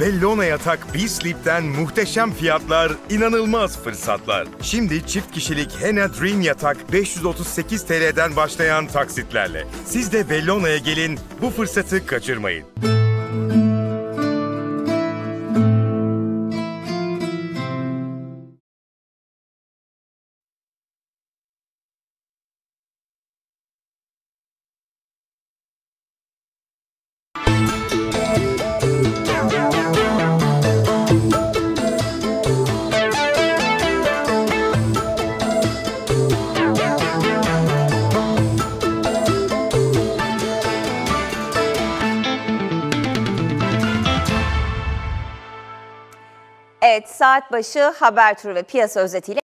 Bellona Yatak B-Sleep'ten muhteşem fiyatlar, inanılmaz fırsatlar. Şimdi çift kişilik Hena Dream Yatak 538 TL'den başlayan taksitlerle. Siz de Bellona'ya gelin, bu fırsatı kaçırmayın. Evet, saat başı haber turu ve piyasa özetiyle